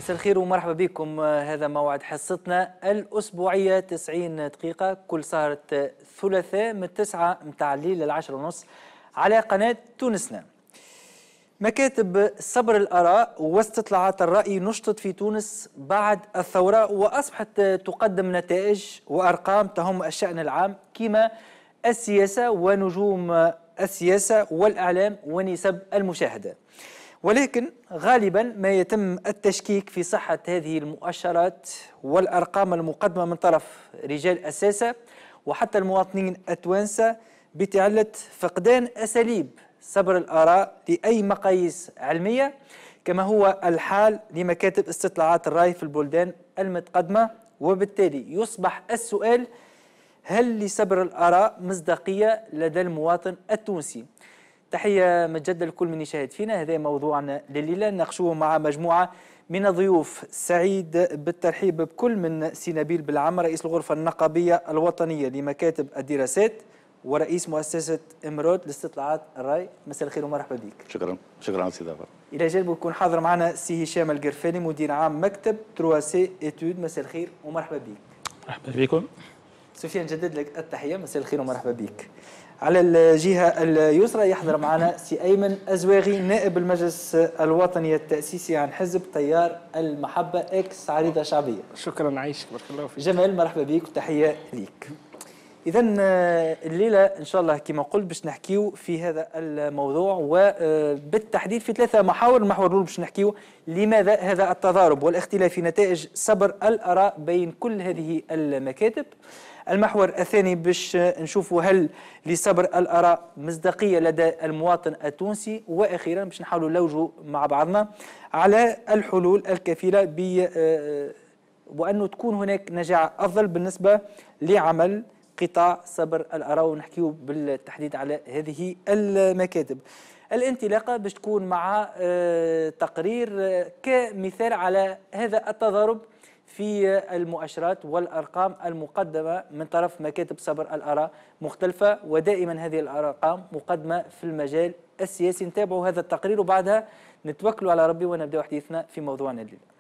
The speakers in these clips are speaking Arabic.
مساء الخير ومرحبا بكم. هذا موعد حصتنا الأسبوعية 90 دقيقة كل سهرة ثلاثاء من 9 متاع الليل ل 10:30 على قناة تونسنا. مكاتب صبر الآراء واستطلاعات الرأي نشطت في تونس بعد الثورة، وأصبحت تقدم نتائج وأرقام تهم الشأن العام كما السياسة ونجوم السياسة والإعلام ونسب المشاهدة. ولكن غالبا ما يتم التشكيك في صحة هذه المؤشرات والأرقام المقدمة من طرف رجال السياسة وحتى المواطنين التوانسة بتعلة فقدان أساليب صبر الآراء لأي مقاييس علمية، كما هو الحال لمكاتب استطلاعات الرأي في البلدان المتقدمة. وبالتالي يصبح السؤال: هل لصبر الآراء مصداقية لدى المواطن التونسي؟ تحية مجدة لكل من يشاهد فينا. هذا موضوعنا لليلة نناقشوه مع مجموعة من الضيوف. سعيد بالترحيب بكل من سي نبيل بالعمر، رئيس الغرفة النقابية الوطنية لمكاتب الدراسات ورئيس مؤسسة إمرود لاستطلاعات الرأي. مساء الخير ومرحبا بك. شكرا على الاستضافة. إلى جانبه يكون حاضر معنا سي هشام القرفاني مدير عام مكتب 3C إتود. مساء الخير ومرحبا بك. مرحبا بكم. سفيان جدد لك التحية. مساء الخير ومرحبا بك. على الجهة اليسرى يحضر معنا سي أيمن أزواغي نائب المجلس الوطني التأسيسي عن حزب تيار المحبة إكس عريضة شعبية. شكرا عايشك، بارك الله فيك. جمال مرحبا بك وتحية ليك. إذا الليلة إن شاء الله كما قلت باش نحكيو في هذا الموضوع وبالتحديد في 3 محاور. المحور الأول باش نحكيو لماذا هذا التضارب والاختلاف في نتائج صبر الآراء بين كل هذه المكاتب. المحور الثاني باش نشوفوا هل لصبر الآراء مصداقية لدى المواطن التونسي. وأخيرا باش نحاولوا نلوجوا مع بعضنا على الحلول الكفيلة وأنه تكون هناك نجاعة أفضل بالنسبة لعمل قطاع صبر الآراء، ونحكيو بالتحديد على هذه المكاتب. الانطلاقة باش تكون مع تقرير كمثال على هذا التضارب في المؤشرات والأرقام المقدمة من طرف مكاتب صبر الآراء مختلفة، ودائما هذه الأرقام مقدمة في المجال السياسي. نتابعوا هذا التقرير وبعدها نتوكلوا على ربي ونبدأ حديثنا في موضوعنا الليلة.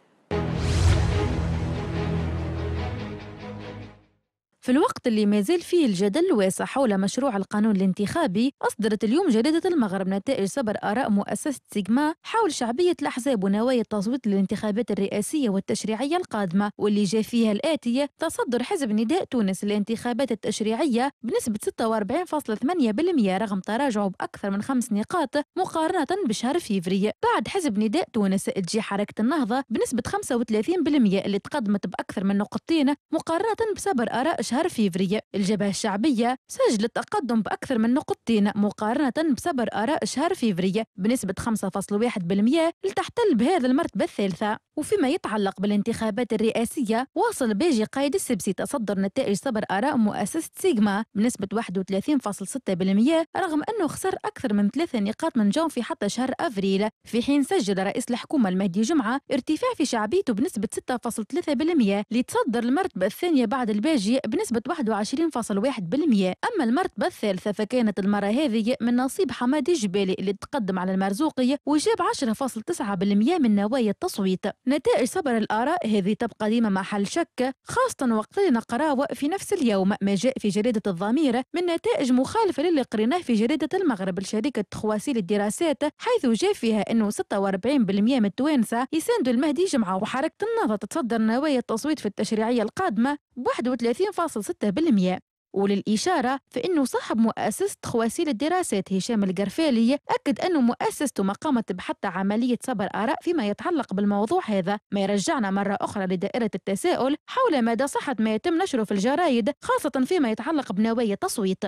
في الوقت اللي ما زال فيه الجدل واسع حول مشروع القانون الانتخابي، أصدرت اليوم جريدة المغرب نتائج صبر آراء مؤسسة سيغما حول شعبية الأحزاب ونوايا التصويت للانتخابات الرئاسية والتشريعية القادمة، واللي جاء فيها الآتية: تصدر حزب نداء تونس للانتخابات التشريعية بنسبة 46.8% رغم تراجعه بأكثر من 5 نقاط مقارنة بشهر فيفري. بعد حزب نداء تونس تجي حركة النهضة بنسبة 35% اللي تقدمت بأكثر من نقطتين مقارنة بصبر آراء شهر فيفري. الجبهة الشعبية سجلت تقدم بأكثر من نقطتين مقارنة بصبر آراء شهر فيفري بنسبة 5.1% لتحتل بهذا المرتبة الثالثة. وفيما يتعلق بالانتخابات الرئاسية، واصل باجي قايد السبسي تصدر نتائج صبر آراء مؤسسة سيغما بنسبة 31.6% رغم أنه خسر أكثر من 3 نقاط من جون في حتى شهر أفريل، في حين سجل رئيس الحكومة المهدي جمعة ارتفاع في شعبيته بنسبة 6.3% ليتصدر المرتبة الثانية بعد الباجي بنسبة 21.1%. أما المرتبة الثالثة فكانت المرة هذه من نصيب حمادي جبالي اللي تقدم على المرزوقي وجاب 10.9% من نوايا التصويت. نتائج صبر الآراء هذه تبقى ديما محل شك، خاصة وقت اللي نقراوه في نفس اليوم ما جاء في جريدة الضمير من نتائج مخالفة للي قريناه في جريدة المغرب لشركة خواسي للدراسات، حيث جاء فيها أنه 46% من التوانسة يساندوا المهدي جمعة، وحركة النهضة تتصدر نوايا التصويت في التشريعية القادمة ب 31.6%. وللإشارة فإنه صاحب مؤسسة خواسي للدراسات هشام القرفالي أكد أنه مؤسسته ما قامت بحتى عملية صبر آراء فيما يتعلق بالموضوع هذا، ما يرجعنا مرة أخرى لدائرة التساؤل حول مدى صحة ما يتم نشره في الجرايد خاصة فيما يتعلق بنوايا التصويت.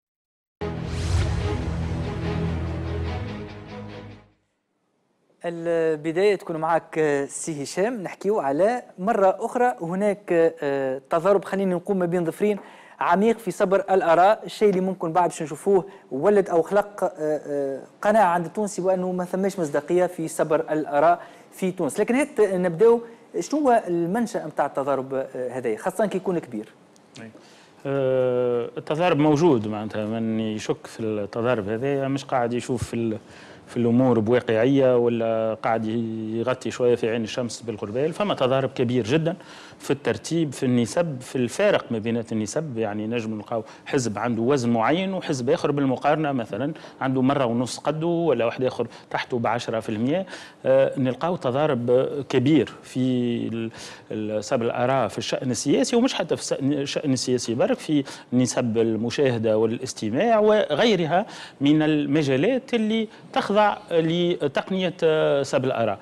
البداية تكون معك سي هشام. نحكيو على مرة أخرى هناك تضارب، خلينا نقول ما بين ضفرين عميق في صبر الآراء، الشيء اللي ممكن بعد باش نشوفوه ولد أو خلق قناعة عند التونسي وأنه ما ثماش مصداقية في صبر الآراء في تونس. لكن هات نبداو، شنو هو المنشأ نتاع التضارب هذايا خاصة كي يكون كبير؟ التضارب موجود، معناتها من يشك في التضارب هذايا مش قاعد يشوف في الامور بواقعيه ولا قاعد يغطي شويه في عين الشمس بالقربال. فما تضارب كبير جدا في الترتيب، في النسب، في الفارق ما بين النسب. يعني نجم نلقاو حزب عنده وزن معين وحزب اخر بالمقارنه مثلا عنده مره ونص قده، ولا واحد اخر تحته ب 10%. نلقاو تضارب كبير في سبب الاراء في الشان السياسي، ومش حتى في الشان السياسي برك، في نسب المشاهده والاستماع وغيرها من المجالات اللي تخضع لتقنيه سبب الاراء.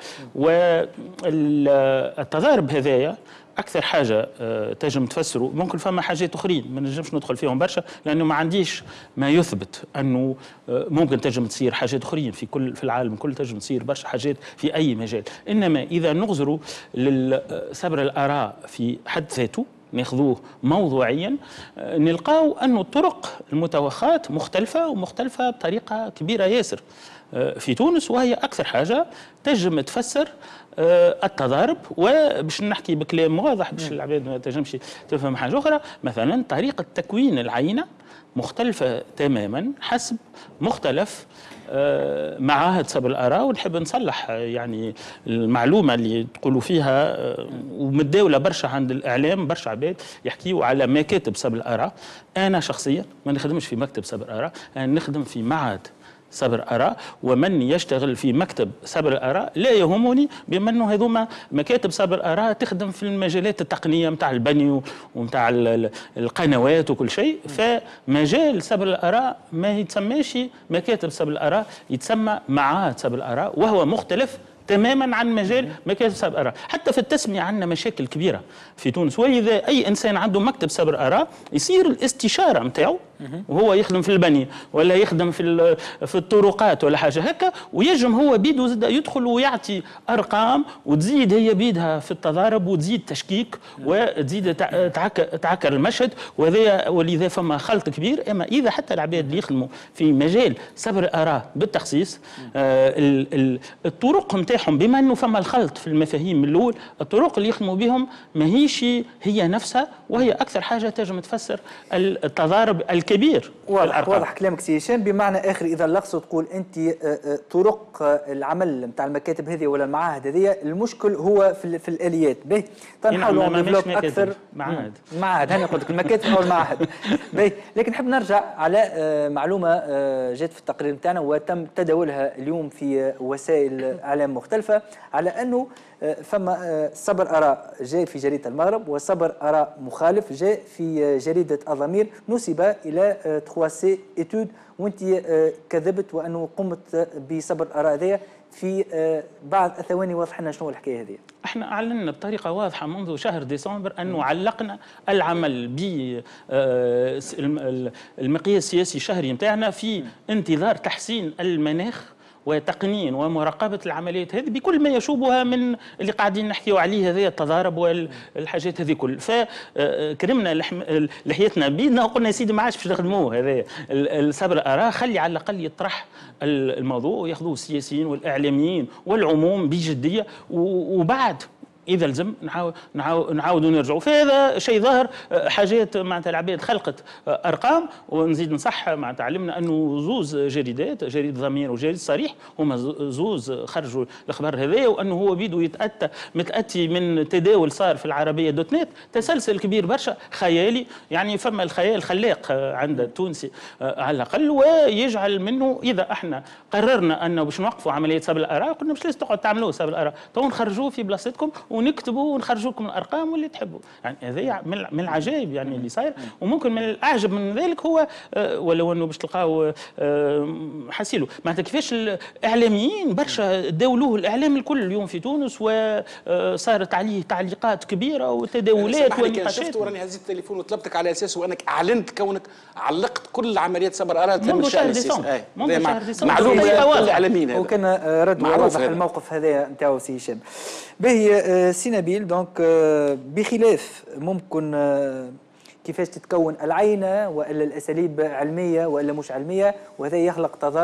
والتضارب هذايا اكثر حاجه تنجم تفسره، ممكن فما حاجات اخرين ما نجمش ندخل فيهم برشا لانه ما عنديش ما يثبت انه ممكن تنجم تصير حاجات اخرين في العالم كل تنجم تصير برشا حاجات في اي مجال. انما اذا نغزروا للصبر الاراء في حد ذاته ناخذوه موضوعيا، نلقاو انه الطرق المتوخاة مختلفه ومختلفه بطريقه كبيره ياسر في تونس، وهي اكثر حاجه تنجم تفسر التضارب. وباش نحكي بكلام واضح باش العباد ما تنجمش تفهم حاجه اخرى، مثلا طريقه تكوين العينه مختلفه تماما حسب مختلف معاهد سبب الاراء. ونحب نصلح يعني المعلومه اللي تقولوا فيها ومتداوله برشا عند الاعلام، برشا عباد يحكيوا على مكاتب سبب الاراء. انا شخصيا ما نخدمش في مكتب سبب الاراء، انا نخدم في معهد صبر آراء، ومن يشتغل في مكتب صبر الآراء لا يهمني، بما أنه هذوما مكاتب صبر آراء تخدم في المجالات التقنية متاع البني ومتاع القنوات وكل شيء. فمجال صبر الآراء ما يتسماش مكاتب صبر الآراء، يتسمى معاهد صبر الآراء، وهو مختلف تماما عن مجال مكاتب صبر آراء. حتى في التسمية عندنا مشاكل كبيرة في تونس، وإذا أي إنسان عنده مكتب صبر آراء يصير الاستشارة متاعه وهو يخدم في البني ولا يخدم في الطرقات ولا حاجة هكا، ويجم هو بيدو يدخل ويعطي أرقام وتزيد هي بيدها في التضارب وتزيد تشكيك وتزيد تعكر المشهد، ولذا فما خلط كبير. أما إذا حتى العباد اللي يخدموا في مجال صبر الآراء بالتخصيص الطرق متاعهم، بما أنه فما الخلط في المفاهيم من الأول، الطرق اللي يخدموا بهم ماهيش هي نفسها، وهي أكثر حاجة تنجم تفسر التضارب الكبير. واضح كلامك سي هشام. بمعنى آخر إذا لخصوا تقول أنت طرق العمل نتاع المكاتب هذه ولا المعاهد هذه، المشكل هو في الآليات. باهي نحاولوا نديفلوب أكثر. معاهد هنا قلت لك المكاتب أو المعاهد. باهي لكن نحب نرجع على معلومة جات في التقرير نتاعنا وتم تداولها اليوم في وسائل إعلام مختلفة، على أنه فما صبر آراء جاء في جريدة المغرب وصبر آراء مخالف جاء في جريدة الضمير، نسب إلى 3C إتود، وانت كذبت وأنه قمت بصبر آراء ذي في بعض الثواني. واضح لنا شنو الحكاية هذه. احنا اعلنا بطريقه واضحه منذ شهر ديسمبر انه علقنا العمل بالمقياس السياسي الشهري نتاعنا في انتظار تحسين المناخ وتقنين ومراقبه العمليات هذه بكل ما يشوبها من اللي قاعدين نحكيوا عليه، هذه التضارب والحاجات هذه كل. فكرمنا لحيتنا بيدنا وقلنا يا سيدي ما عادش باش نخدموه هذا الصبر اراء، خلي على الاقل يطرح الموضوع وياخذوه السياسيين والاعلاميين والعموم بجديه، وبعد إذا لزم نعاودوا نرجعوا. فهذا شيء ظاهر حاجات معناتها العباد خلقت أرقام. ونزيد نصح معناتها علمنا أنه زوز جريدات، جريدة ضمير وجريدة صريح، هما زوز خرجوا الخبر هذايا، وأنه هو بيدو متأتي من تداول صار في العربية دوت نت، تسلسل كبير برشا خيالي. يعني فما الخيال خلاق عند التونسي على الأقل، ويجعل منه إذا احنا قررنا أنه باش نوقفوا عملية سبب الآراء، قلنا مش لازم تقعدوا تعملوه سبب الآراء، تو نخرجوه في بلاصتكم ونكتبوا ونخرجوا لكم الارقام واللي تحبوا. يعني هذا من العجائب يعني اللي صاير. وممكن من الاعجب من ذلك هو ولو انه باش تلقاو حسيلو معناتها كيفاش الاعلاميين برشا داولوه، الاعلام الكل اليوم في تونس، وصارت عليه تعليقات كبيره وتداولات ونقاشات. شفت وراني هزيت التليفون وطلبتك على اساس وانك اعلنت كونك علقت كل عمليات صبر آراء منذ شهر ديسمبر. منذ شهر ديسمبر معلومه الاعلاميين، وكان رد واضح الموقف هذا نتاعو سي هشام. باهي سي نبيل، دونك بخلاف ممكن كيفاش تتكون العينة وإلا الأساليب علمية وإلا مش علمية، وهذا يخلق تضارب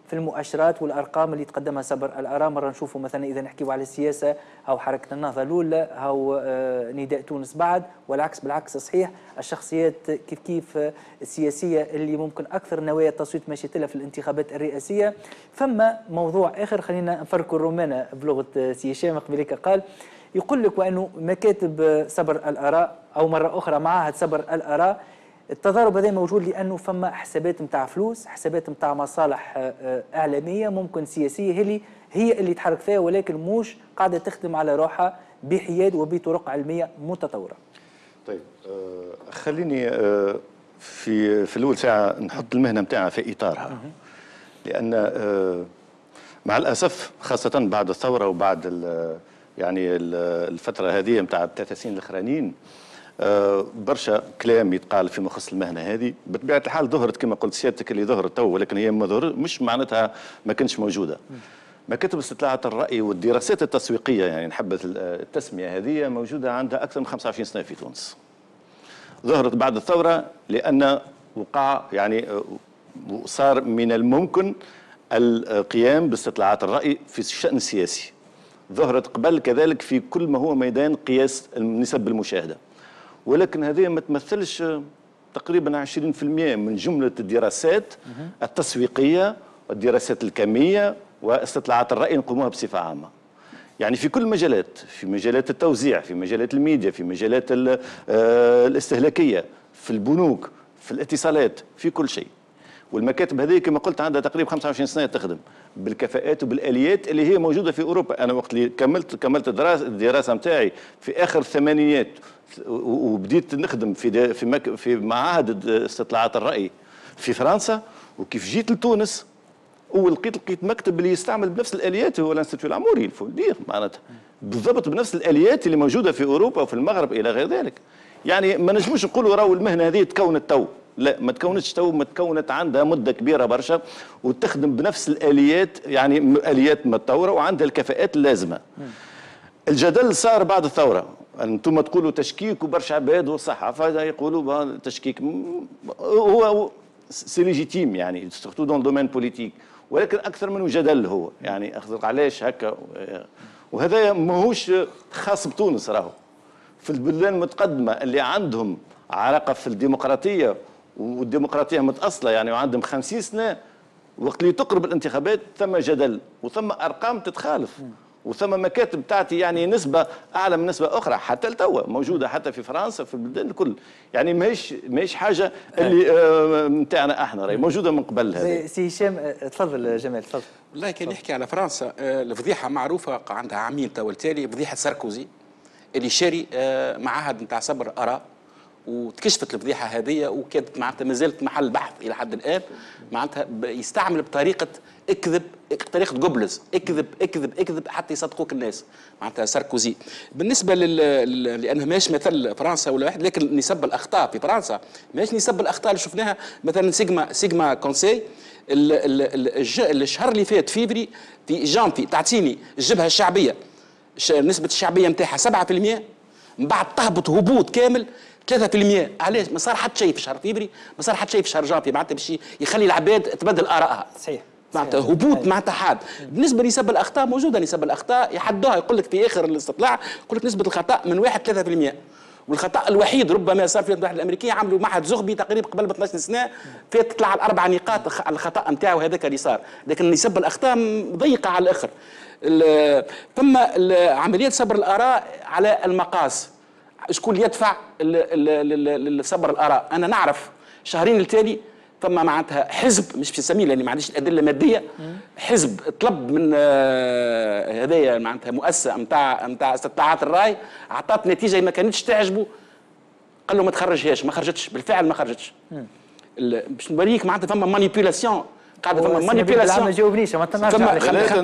في المؤشرات والارقام اللي تقدمها صبر الاراء. مره نشوفوا مثلا اذا نحكيوا على السياسه او حركه النهضه الاولى او نداء تونس بعد، والعكس بالعكس صحيح. الشخصيات كيف السياسيه اللي ممكن اكثر نوايا التصويت مشيت لها في الانتخابات الرئاسيه. فما موضوع اخر خلينا نفركوا الرومانه بلغه سي هشام قبلك قال، يقول لك وانه مكاتب صبر الاراء او مره اخرى معاهد صبر الاراء التضارب هذا موجود لانه فما حسابات نتاع فلوس، حسابات نتاع مصالح اعلاميه ممكن سياسيه هي اللي تحرك فيها، ولكن مش قاعده تخدم على روحها بحياد وبطرق علميه متطوره. طيب خليني في الاول ساعه نحط المهنه نتاعها في اطارها، لان مع الاسف خاصه بعد الثوره وبعد يعني الفتره هذه نتاع الثلاث سنين الاخرانيين برشا كلام يتقال فيما يخص المهنه هذه. بطبيعه الحال ظهرت كما قلت سيادتك اللي ظهرت تو، ولكن هي ما ظهر مش معناتها ما كانش موجوده. مكاتب استطلاعات الراي والدراسات التسويقيه، يعني نحب التسميه هذه، موجوده عندها اكثر من 25 سنه في تونس. ظهرت بعد الثوره لان وقع يعني صار من الممكن القيام باستطلاعات الراي في الشان السياسي. ظهرت قبل كذلك في كل ما هو ميدان قياس نسب المشاهده، ولكن هذه ما تمثلش تقريبا 20% من جمله الدراسات التسويقيه والدراسات الكميه واستطلاعات الراي نقوموها بصفه عامه. يعني في كل المجالات، في مجالات التوزيع، في مجالات الميديا، في مجالات الاستهلاكيه، في البنوك، في الاتصالات، في كل شيء. والمكاتب هذه كما قلت عندها تقريبا 25 سنه تخدم بالكفاءات وبالاليات اللي هي موجوده في اوروبا. انا وقت اللي كملت الدراسه نتاعي في اخر الثمانينات وبديت نخدم في معاهد استطلاعات الراي في فرنسا، وكيف جيت لتونس لقيت مكتب اللي يستعمل بنفس الاليات، هو الانستيتيو العموري الفولدير معناتها بالضبط بنفس الاليات اللي موجوده في اوروبا وفي المغرب الى غير ذلك. يعني ما نجموش نقولوا راهو المهنه هذه تكونت تو، لا ما تكونتش تو، ما تكونت عندها مده كبيره برشا وتخدم بنفس الاليات، يعني اليات متطوره وعندها الكفاءات اللازمه. الجدل صار بعد الثوره، انتم تقولوا تشكيك وبرشا عباد والصحافه يقولوا تشكيك، هو سي ليجيتيم يعني سورتو دون دومين بوليتيك، ولكن اكثر منه جدل هو يعني علاش هكا. وهذا ماهوش خاص بتونس، راهو في البلدان المتقدمه اللي عندهم علاقه في الديمقراطيه والديمقراطيه متاصله يعني وعندهم 50 سنه، وقت اللي تقرب الانتخابات ثم جدل وثم ارقام تتخالف وثم مكاتب تعطي يعني نسبه اعلى من نسبه اخرى حتى لتوا موجوده حتى في فرنسا في البلدان الكل. يعني ماهيش حاجه اللي نتاعنا احنا، راهي موجوده من قبل. هذا سي هشام تفضل. جمال تفضل. والله كان يحكي على فرنسا الفضيحه معروفه عندها عامين تو التالي، فضيحه ساركوزي اللي شاري معهد نتاع صبر اراء، وتكشفت الفضيحه هذه وكانت معناتها ما زالت محل بحث الى حد الان. معناتها يستعمل بطريقه اكذب، طريقه جوبلز، اكذب اكذب اكذب حتى يصدقوك الناس. معناتها ساركوزي بالنسبه لانها ماهيش مثل فرنسا ولا واحد، لكن نسب الاخطاء في فرنسا ماهيش نسب الاخطاء اللي شفناها مثلا سيجما كونسي الشهر اللي فات فيفري في جانفي تعطيني الجبهه الشعبيه نسبه الشعبيه نتاعها 7%، من بعد تهبط هبوط كامل 3%. علاش؟ ما صار حتى شيء في شهر فيفري، ما صار حتى شيء في شهر جانفي، معناتها باش يخلي العباد تبدل ارائها. صحيح. معناتها هبوط معناتها حاد. بالنسبه لنسب الاخطاء موجوده، نسب الاخطاء يحدوها، يقول لك في اخر الاستطلاع يقول لك نسبه الخطا من 1 3%، والخطا الوحيد ربما صار في الولايات المتحده الامريكيه عملوا معهد زغبي تقريبا قبل ب 12 سنه فات طلع على 4 نقاط على الخطا نتاعو هذاك اللي صار، لكن نسب الاخطاء ضيقه على الاخر. ثم عمليه صبر الاراء على المقاس، شكون يدفع صبر الاراء؟ انا نعرف شهرين التالي ثم معناتها حزب مش نسميه لاني ما عنديش الادله الماديه، حزب طلب من هذايا معناتها مؤسسه نتاع استطلاعات الراي، اعطت نتيجه ما كانتش تعجبه، قال له ما تخرجهاش، ما خرجتش بالفعل، ما خرجتش. باش نوريك معناتها فما مانيبيولاسيون قاعده، فما مانيبيولاسيون. ما جاوبنيش ما تنرجع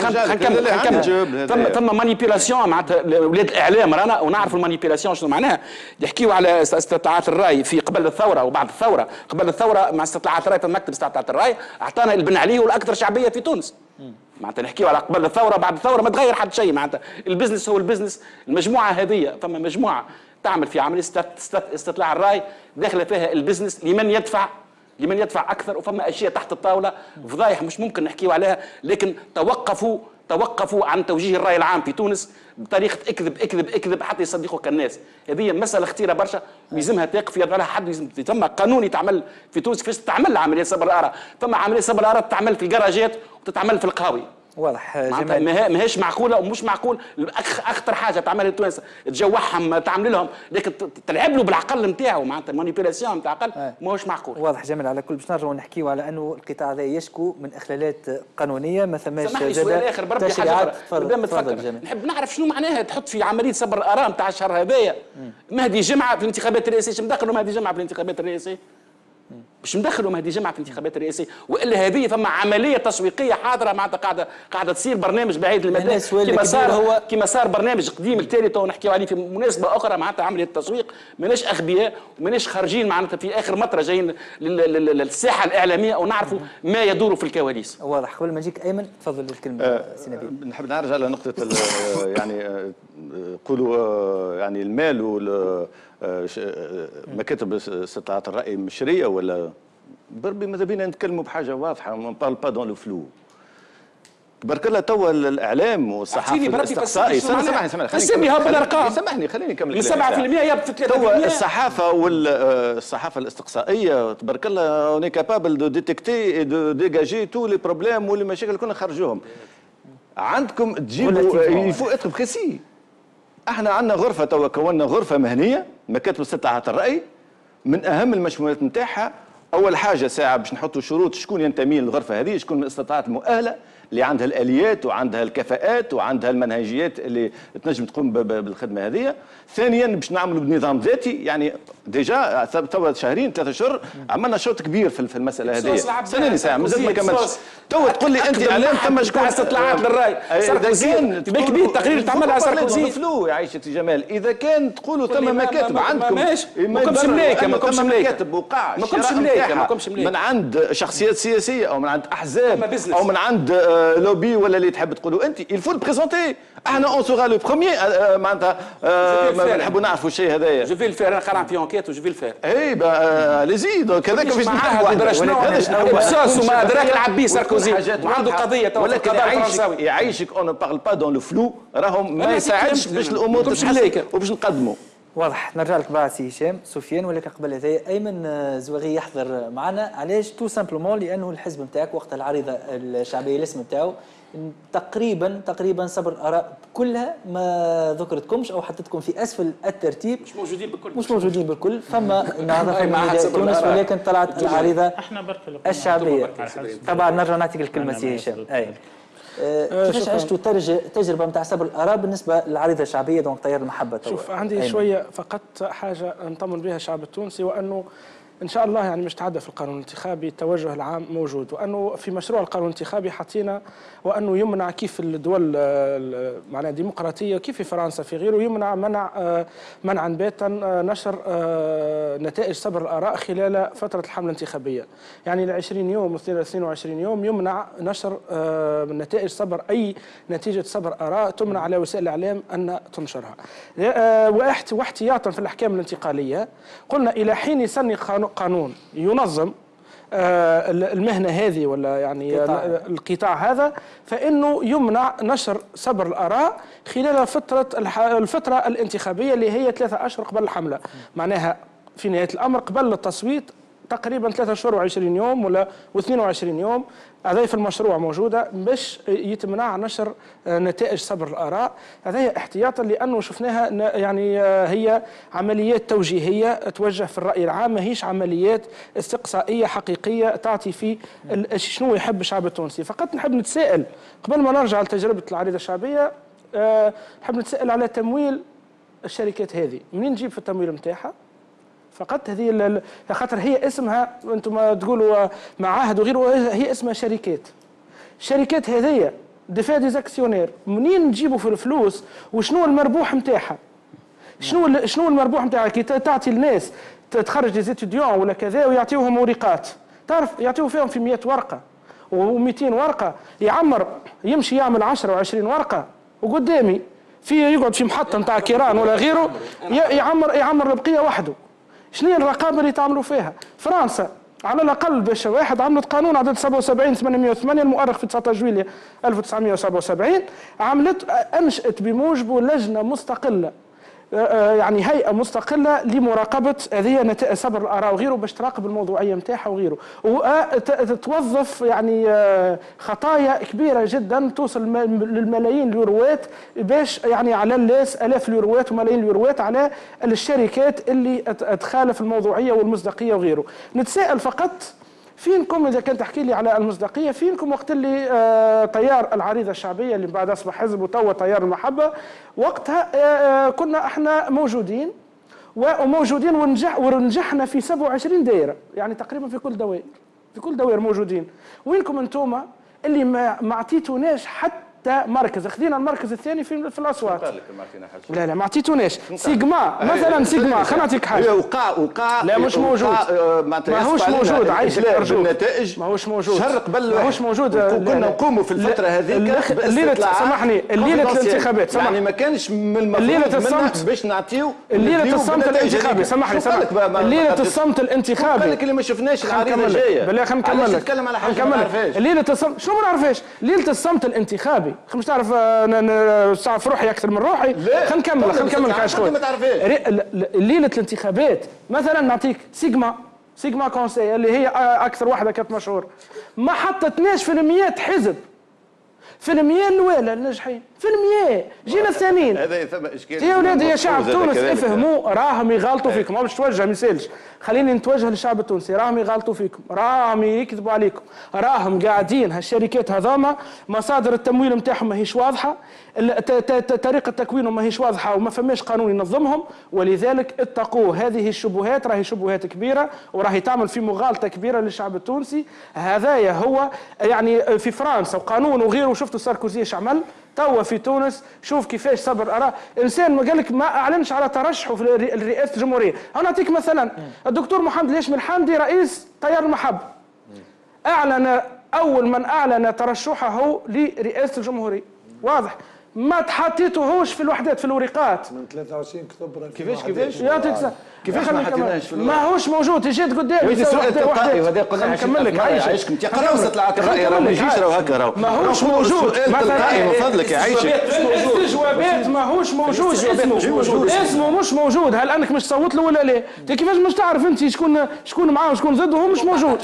ثم مانيبيولاسيون معناتها ولاد الاعلام رانا ونعرفوا المانيبيولاسيون شنو معناها. يحكيوا على استطلاعات الراي في قبل الثوره وبعد الثوره. قبل الثوره مع استطلاعات الراي في مكتب استطلاعات الراي اعطانا البن عليه والاكثر شعبيه في تونس. معناتها نحكيوا على قبل الثوره بعد الثوره ما تغير حد شيء، معناتها البزنس هو البزنس. المجموعه هذه فما مجموعه تعمل في عمليه استطلاع الراي داخله فيها البزنس لمن يدفع لمن يدفع اكثر، وفما اشياء تحت الطاوله فضايح مش ممكن نحكيو عليها، لكن توقفوا عن توجيه الراي العام في تونس بطريقه اكذب اكذب اكذب حتى يصدقوك الناس. هذه مساله خطيره برشا ويلزمها تقف يدعو لها حد. ثم قانون يتعمل في تونس كيفاش تتعمل عمليه صبر الاراء. ثم عمليه صبر الاراء تتعمل في الجراجات وتتعمل في القهاوي. واضح جمال. ماهيش معقوله ومش معقول. اخطر حاجه تعملها تونس تجوعهم تعمل لهم، لكن تلعب له بالعقل نتاعو معناتها مانيبيولاسيون نتاع عقل ماهوش معقول. واضح جمال. على كل باش نرجعوا نحكيو على انه القطاع هذا يشكو من اخلالات قانونيه ما ثماش. سامحني سؤال اخر بربي حاجه تفضل. نحب نعرف شنو معناها تحط في عمليه صبر الاراء نتاع الشهر هذايا مهدي جمعه في الانتخابات الرئاسيه. باش ندخلوا مهدي جمعه في الانتخابات الرئاسيه؟ باش ندخلوا مهدي جمعه في الانتخابات الرئاسيه؟ والا هذه فما عمليه تسويقيه حاضره معناتها قاعده تصير برنامج بعيد المدى كما صار برنامج قديم التالي تو نحكيو عليه في مناسبه اخرى معناتها عمليه التسويق. ماناش اغبياء وماناش خارجين معناتها في اخر مطره جايين للساحه الاعلاميه او نعرفوا ما يدور في الكواليس. واضح. قبل ما نجيك ايمن تفضل الكلمه سي نبيل. نحب نرجع لنقطه يعني نقولوا يعني المال مكاتب استطلاعات الرأي مشرية ولا بربي ماذا بينا نتكلموا بحاجة واضحة. ما بارل با دون لو فلو. تبارك الله توا الإعلام والصحافة الاستقصائي. سميها بالأرقام. سامحني خليني نكمل. من 7% يبقى في 3%. توا الصحافة والصحافة الاستقصائية تبارك الله اوني كابابل دو ديتيكتي دو ديجاجي تو لي بروبليم واللي مشاكل كنا نخرجوهم. عندكم تجيبوا يفو اتر بريسي. احنا عندنا غرفه توا كونا غرفه مهنيه مكاتب استطلاعات الراي. من اهم المشمولات نتاعها اول حاجه ساعه باش نحطوا شروط شكون ينتمي للغرفه هذه، شكون من الاستطلاعات المؤهله اللي عندها الاليات وعندها الكفاءات وعندها المنهجيات اللي تنجم تقوم بالخدمه هذه. ثانيا باش نعملوا بنظام ذاتي. يعني ديجا توا شهرين 3 اشهر عملنا شوط كبير في المساله هذه. استناني ساعه مازال ما كملتش. توا تقول لي انت اعلام ثم شكون استطلاعات للراي. ساركوزي بكبير تقرير تعمل على ساركوزي فلو يا عيشه جمال. اذا كان تقولوا ثم مكاتب عندكم ما كومش ملايكه ما كومش مكاتب وقع ما كومش ملايكه من عند شخصيات سياسيه او من عند احزاب او من عند لوبي ولا اللي تحب تقولوا انت. الفو بريزونتي. احنا اون سوغا لو بروميي معناتها نحبوا نعرفوا الشيء هذايا. جو في الفير. انا قرأت في انكيت وجو في الفير. اي ليزي دونك هذاك باش نحكوا وما ادراك العبي ساركوزي وعنده قضيه تو في القضاء الفرنساوي. يعيشك اون بارل با دون لو فلو. راهم ما يساعدش باش الامور تتحسن وباش نقدموا. واضح. نرجع لك بعد سي هشام. سفيان ولكن قبل هذا ايمن زواغي يحضر معنا. علاش؟ تو سامبلومون لانه الحزب نتاعك وقت العريضه الشعبيه الاسم نتاعو تقريبا صبر الاراء كلها ما ذكرتكمش او حطيتكم في اسفل الترتيب. مش موجودين بالكل. فما النهضه فما تونس ولكن طلعت العريضه الشعبيه. طبعا نرجع نعطيك الكلمه سي هشام. كيفاش عشتوا تجربه نتاع صبر الاراء بالنسبه للعريضه الشعبيه دونك تيار المحبه؟ شوف عندي شويه فقط حاجه نطمن بها الشعب التونسي، وانه ان شاء الله يعني مش تعدى في القانون الانتخابي. التوجه العام موجود، وانه في مشروع القانون الانتخابي حطينا وانه يمنع كيف الدول معناها ديمقراطيه كيف في فرنسا في غيره يمنع منعا باتا نشر نتائج صبر الاراء خلال فتره الحمله الانتخابيه. يعني ل 20 يوم و 22 يوم يمنع نشر نتائج صبر اي نتيجه صبر اراء تمنع على وسائل الاعلام ان تنشرها. واحتياطا في الاحكام الانتقاليه قلنا الى حين يسن قانون ينظم المهنة هذه ولا يعني القطاع هذا، فإنه يمنع نشر صبر الآراء خلال الفترة الانتخابية اللي هي 3 أشهر قبل الحملة. معناها في نهاية الأمر قبل التصويت تقريبا 3 أشهر و20 يوم ولا و22 يوم. هذه في المشروع موجودة باش يتمنع نشر نتائج صبر الآراء. هذه احتياطا لأنه شفناها يعني هي عمليات توجيهية توجه في الرأي العام، ماهيش عمليات استقصائية حقيقية تعطي في شنو يحب الشعب التونسي. فقط نحب نتساءل قبل ما نرجع لتجربة العريضة الشعبية، نحب نتساءل على تمويل الشركات هذه. منين نجيب في التمويل نتاعها؟ فقط هذه خاطر هي اسمها انتم تقولوا معاهد وغيره، هي اسمها شركات. الشركات هذيا دفا ديزاكسيونير منين نجيبوا في الفلوس وشنو المربوح نتاعها؟ شنو المربوح نتاعها كي تعطي الناس تخرج دي زيتيديون ولا كذا ويعطيوهم ورقات، تعرف يعطيو فيهم في 100 ورقه و200 ورقه، يعمر يمشي يعمل 10 و20 ورقه وقدامي في يقعد في محطه نتاع كيران ولا غيره يعمر البقيه وحده. شنو هي الرقابه اللي تعملوا فيها؟ فرنسا على الاقل باش واحد عملت قانون عدد 77 808 المؤرخ في 19 جويلية 1977 انشأت بموجبه لجنه مستقله، يعني هيئه مستقله لمراقبه هذه نتائج صبر الاراء وغيره باش تراقب الموضوعيه نتاعها وغيره، وتوظف يعني خطايا كبيره جدا توصل للملايين اليوروات باش يعني على الناس الاف اليوروات وملايين اليوروات على الشركات اللي تخالف الموضوعيه والمصداقيه وغيره. نتساءل فقط فينكم اذا كان تحكي لي على المصداقيه، فينكم وقت اللي تيار العريضه الشعبيه اللي من بعد اصبح حزب وتوا تيار المحبه، وقتها كنا احنا موجودين وموجودين ونجحنا في 27 دائره، يعني تقريبا في كل دوائر موجودين. وينكم انتم اللي ما عطيتوناش حتى مركز؟ خذينا المركز الثاني في الاصوات. قال لك ما عطينا حاجه. لا ما عطيتوناش. سيجما مثلا، سيجما خلينا نعطيك حاجه. وقع لا مش موجود، ماهوش موجود. عايشك ارجوك بالنتائج ماهوش موجود، شرق بل ماهوش موجود. كنا نقوموا في الفتره هذيك الليله، سامحني، الليله الانتخابات يعني ما كانش من المفروض باش نعطيو الليله الصمت الانتخابي. سامحني، الليله الصمت الانتخابي. بالك اللي ما شفناش العريضه جايه. بالله خلينا نكمل. نتكلم على حاجه ما نعرفهاش. الليله الصمت شنو ما نعرفهاش؟ ليله الصمت الانتخابي مش تعرف في روحي اكثر من روحي. خلينا نكمل كاش خويا. ليله الانتخابات مثلا نعطيك سيجما كونسي اللي هي اكثر واحده كانت مشهور، ما حطتناش في الميات حزب، في المياه الاولى الناجحين، في المياه جينا الثانيين. هذا ثم اشكال يا ولاد يا شعب تونس افهموا، راهم يغلطوا فيكم. ما باش توجه ما يسالش، خليني نتوجه للشعب التونسي. راهم يغلطوا فيكم، راهم يكذبوا عليكم، راهم قاعدين هالشركات هذوما مصادر التمويل نتاعهم ماهيش واضحه، طريقه تكوينهم ماهيش واضحه، وما فماش قانون ينظمهم، ولذلك اتقوا هذه الشبهات. راهي شبهات كبيره وراهي تعمل في مغالطه كبيره للشعب التونسي. هذايا هو يعني في فرنسا وقانون وغيره. شفتوا ساركوزي ايش عمل؟ توا في تونس شوف كيفاش صبر اراء انسان ما قالك ما اعلنش على ترشحه في رئاسه الجمهوريه. انا نعطيك مثلا الدكتور محمد الهاشمي الحامدي رئيس تيار المحبه، اعلن اول من اعلن ترشحه لرئاسه الجمهوريه، واضح. ما تحطيتوهوش في الوحدات في الورقات من 23 اكتوبر. كيفاش يعطيك كيفاش ما حطيناهش في ماهوش موجود. جيت قدامي سؤال تلقائي وهذا قلنا نكمل لك. عايشكم تقراو طلعت الراي راه ما يجيش راه هكا راه ماهوش موجود. تلقائي من فضلك يعيشك. الاستجوابات ماهوش موجود. اسمه مش موجود. هل انك مش تصوت له ولا لا؟ كيفاش مش تعرف انت شكون معاه وشكون ضده وهو مش موجود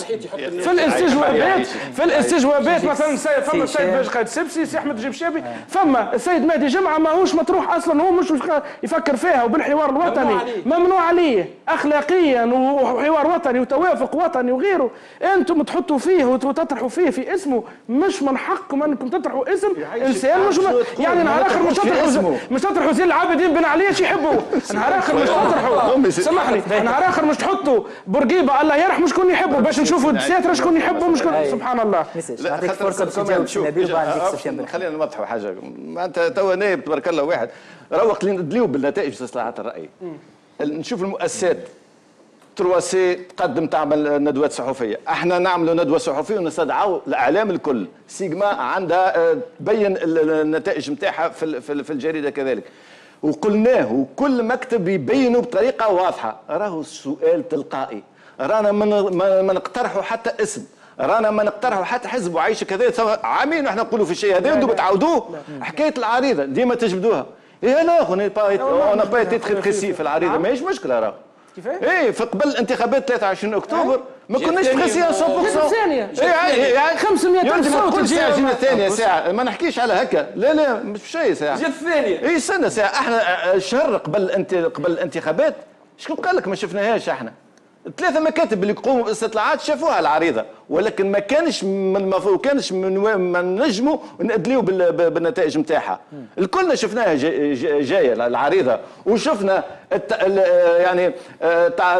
في الاستجوابات مثلا فما السيد باج قايد السبسي، سي احمد الجبشابي، فما السيد مهدي جمعه ماهوش مطروح اصلا، هو مش يفكر فيها. وبالحوار الوطني ممنوع عليه اخلاقيا وحوار وطني وتوافق وطني وغيره. انتم تحطوا فيه وتطرحوا فيه في اسمه. مش من حقكم انكم تطرحوا اسم انسان مش يعني نهار اخر مش تطرحوا زين العابدين بن علي ايش يحبوا. نهار اخر مش تطرحوا، سامحني، نهار اخر مش تحطوا بورقيبه الله يرحمه شكون يحبوا باش نشوفوا الدساتره شكون يحبوا مش سبحان الله. نعطيك فرصه باش تجاوب نبيل وبعد خلينا نوضحوا حاجه. انت توا نائب تبارك الله واحد روق لي ندليو بالنتائج استطلاعات الراي. نشوف المؤسسات 3 سي تقدم تعمل ندوات صحفيه، احنا نعملوا ندوه صحفيه ونستدعوا الاعلام الكل. سيجما عندها تبين النتائج نتاعها في الجريده كذلك، وقلناه وكل مكتب يبينوا بطريقه واضحه. راهو السؤال تلقائي، رانا ما نقترحوا حتى اسم، رانا ما نقترحوا حتى حزب وعايشه كذا. عامين احنا نقولوا في الشيء هذا انتم بتعاودوه. حكايه العريضه ديما تجبدوها. ايه لا انا با تيتخي بريسي في العريضه ماهيش مشكله. راه كيفاش؟ ايه في قبل الانتخابات 23 اكتوبر ما كناش بريسي 100%. ثانيه ايه 500,000 صوت جينا ثانيه ساعه ما نحكيش على هكا. لا مش شيء ساعه جات الثانيه. ايه استنى ساعه. احنا شهر قبل الانتخابات شكون قال لك ما شفناهاش؟ احنا 3 مكاتب اللي يقوموا باستطلاعات شافوها العريضه، ولكن ما كانش من المفروض كانش من نجموا ندليو بالنتائج نتاعها. الكلنا شفناها جايه العريضه، وشفنا يعني تاع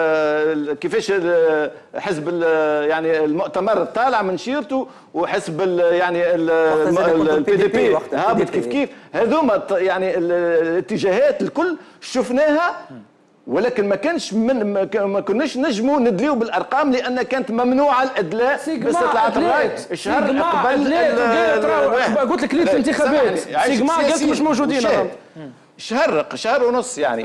كيفاش حزب يعني المؤتمر طالع من شيرته، وحزب يعني البي دي بي هابط كيف هذوما يعني الاتجاهات الكل شفناها. ولكن ما كناش نجموا ندليو بالارقام لان كانت ممنوعه الادلاء باستطلاعات الراي. الشهر قبل قلت لك ليله الانتخابات سيجما قالت مش موجودين. شهر ونص يعني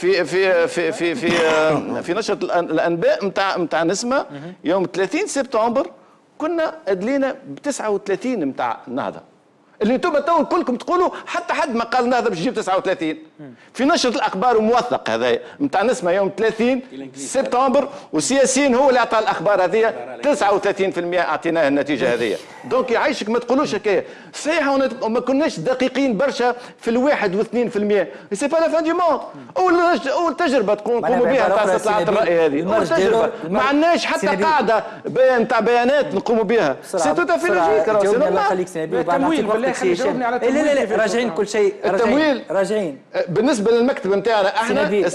في نشرة الانباء نتاع نسمة يوم 30 سبتمبر كنا ادلينا ب 39 نتاع النهضة، اللي انتم تو كلكم تقولوا حتى حد ما قال النهضة باش تجيب 39. في نشرة الاخبار موثق هذا نتاع نسمة يوم 30 سبتمبر، والسياسيين هو اللي اعطى الاخبار هذه 39% اعطيناه النتيجة هذه. دونك يعيشك ما تقولوش هكايا صحيح، وما كناش دقيقين برشا في الواحد و2%، سي با لا فان دي موند. اول تجربه نقوموا بها تاع استطلاعات الراي هذه، اول تجربه ما عندناش حتى قاعده نتاع بيانات نقوموا بها. سي تو تافي لوجيك. الله يخليك سنبيل، التمويل بالله خليني جاوبني على التمويل. لا راجعين كل شيء، التمويل راجعين. بالنسبه للمكتب نتاعنا احنا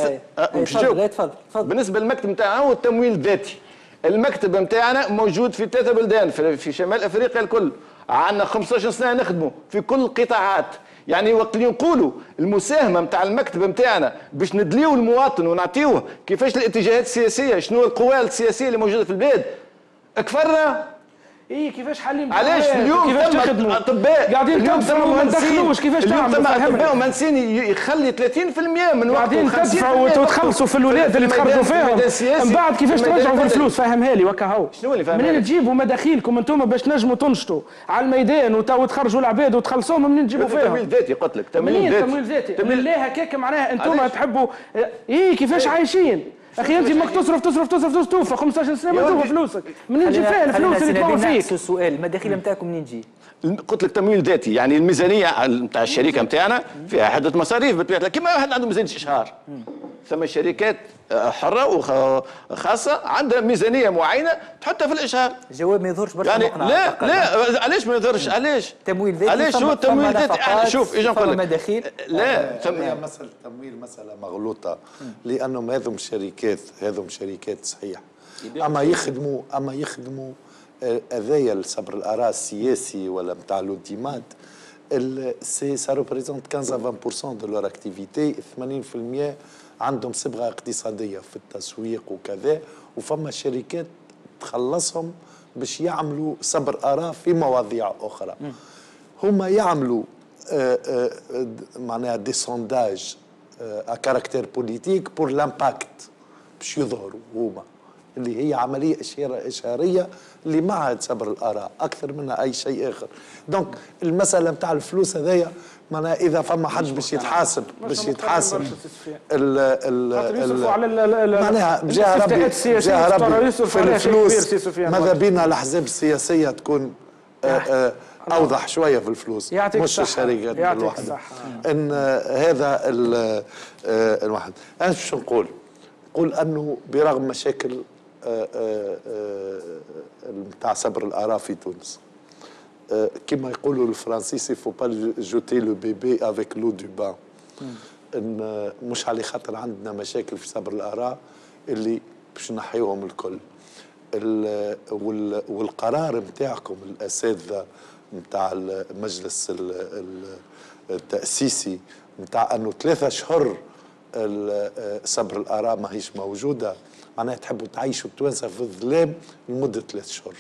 تفضل. بالنسبه للمكتب نتاعنا هو التمويل الذاتي. المكتب نتاعنا موجود في 3 بلدان في شمال افريقيا الكل، عندنا 15 سنه نخدموا في كل القطاعات. يعني وقت اللي نقولوا المساهمه نتاع المكتب نتاعنا باش ندليو المواطن ونعطيوه كيفاش الاتجاهات السياسيه، شنو القوى السياسيه اللي موجوده في البلاد، كفرنا ايه كيفاش حالين علاش اليوم كيفاش تخدموا اطباء قاعدين تدفعوا وما تدخلوش، كيفاش تعملوا؟ اليوم اطباء ومهندسين يخلي 30% من وقته، قاعدين تدفعوا وتخلصوا في الولاد اللي تخرجوا فيهم، من بعد كيفاش ترجعوا في الفلوس؟ فهمها لي وكا هو. شنو اللي فهمها؟ منين تجيبوا مداخيلكم انتم باش تنجموا تنشطوا على الميدان وتخرجوا العباد وتخلصوهم؟ منين تجيبوا فيهم؟ تمويل ذاتي قلت لك، تمويل ذاتي. ليه هكاك معناها انتم تحبوا ايه كيفاش عايشين؟ اخي انت ماك تصرف توفى 15 سنه ما توفى فلوسك، منين تجي فيها الفلوس اللي تطلعوا فيك؟ السؤال المداخيل نتاعكم منين تجي؟ قلت لك تمويل ذاتي، يعني الميزانيه نتاع الشركه نتاعنا فيها عده مصاريف بطبيعه، كيما واحد عنده ميزانيه اشهار. ثم شركات حره وخاصه عندها ميزانيه معينه تحطها في الاشهار. الجواب ما يظهرش برشا يعني مقنع. لا علاش ما يظهرش؟ علاش؟ تمويل ذاتي. علاش هو التمويل ذاتي؟ احنا شوف اجي نقول لك مداخيل. لا هي مسألة التمويل مسألة مغلوطة، لأنهم هذم شركات صحيح، أما يخدموا هذايا الصبر الآراء السياسي ولا نتاع لوديمات، سا ريبريزونت 15 à 20% دو لور اكتيفيتي، 80% عندهم صبغة اقتصادية في التسويق وكذا، وفما شركات تخلصهم باش يعملوا صبر آراء في مواضيع أخرى. هما يعملوا معناها دي سونداج ا كاركتير بوليتيك بور لامباكت باش يظهروا هما، اللي هي عمليه اشهاريه لمعهد صبر الاراء اكثر منها اي شيء اخر. دونك المساله نتاع الفلوس هذيا معناها اذا فما حد باش يتحاسب معناها جهه ربي في الفلوس، ماذا بينا الاحزاب السياسيه تكون اوضح شويه في الفلوس، مش الشركات الواحده. ان هذا الواحد انا شو نقول انه برغم مشاكل نتاع صبر الاراء في تونس، كما يقولوا الفرنسيس فو با جوتي لو بيبي افيك لو دو بان، ان مش على خاطر عندنا مشاكل في صبر الاراء اللي باش نحيوهم الكل. والقرار نتاعكم الاساتذه نتاع المجلس التأسيسي نتاع انه 3 أشهر صبر الاراء ماهيش موجوده، معناها تحبوا تعيشوا التوانسه في الظلام لمده 3 أشهر.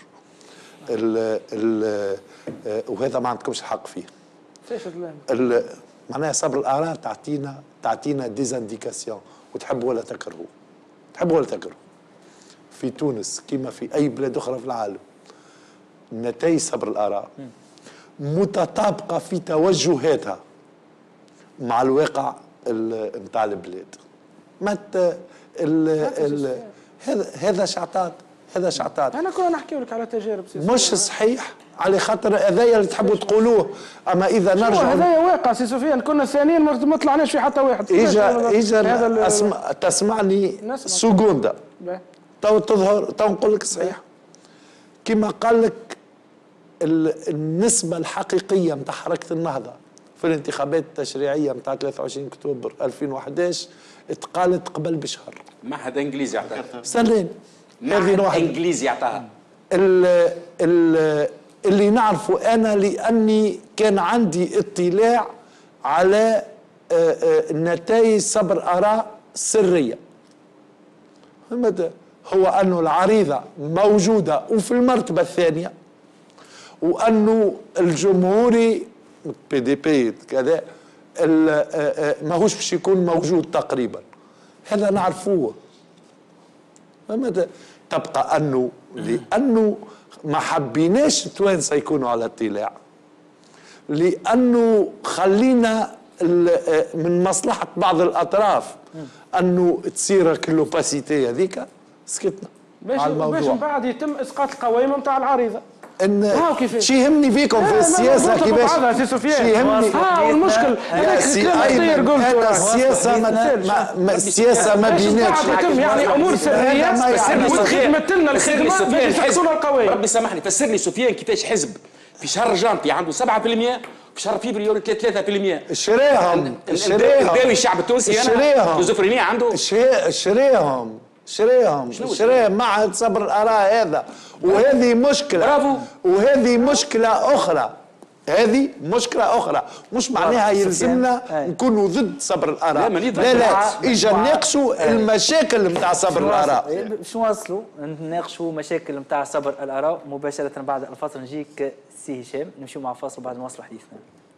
وهذا ما عندكمش الحق فيه. كيف الظلام؟ معناها صبر الاراء تعطينا ديزانديكاسيون، وتحبوا ولا تكرهوا في تونس كما في اي بلاد اخرى في العالم نتائج صبر الاراء متطابقه في توجهاتها مع الواقع نتاع البلاد. هذا شعطات انا كنا نحكي لك على تجارب سياسيه مش صحيح على خاطر هذايا اللي تحبوا تقولوه. اما اذا نرجع هذايا واقع سي سفيان، كنا ثانيين ما طلعناش في حتى واحد. اجا تسمعني سكوندا تو تظهر تو نقول لك صحيح. كما قال لك النسبة الحقيقية نتاع حركة النهضة في الانتخابات التشريعية نتاع 23 أكتوبر 2011 اتقالت قبل بشهر. معهد انجليزي عطاها. سنين. معهد انجليزي عطاها. اللي نعرفه أنا لأني كان عندي اطلاع على نتائج صبر آراء سرية. هو أنه العريضة موجودة وفي المرتبة الثانية، وأنه الجمهوري بي دي بي كذا ماهوش باش يكون موجود تقريبا، هذا نعرفوه. تبقى انه لانه ما حبيناش التوانسه يكونوا على اطلاع، لانه خلينا من مصلحه بعض الاطراف انه تصير كلوباسيتي هذيك، سكتنا على الموضوع باش من بعد يتم اسقاط القوائم نتاع العريضه. شي يهمني فيكم في السياسه كيفاش شي يهمني والمشكل السياسه ما بيناتش يعني امور سريه وتخدمت لنا الخدمه باش يحصلوا القوائم. ربي سامحني، فسر لي سفيان كيفاش حزب في شهر جانتي عنده 7% في شهر فبراير 3%. شريهم الداوي الشعب التونسي انا شيزوفرينيا عنده شريهم معهد صبر الآراء هذا، وهذه مشكلة. برافو. وهذه مشكلة أخرى، هذه مشكلة أخرى، مش معناها يلزمنا نكونوا ضد صبر الآراء. لا إجا نناقشوا المشاكل نتاع صبر الآراء. باش نواصلوا نناقشوا مشاكل نتاع صبر الآراء مباشرة بعد الفاصل. نجيك سي هشام، نمشيو مع فاصل بعد نواصلوا حديثنا.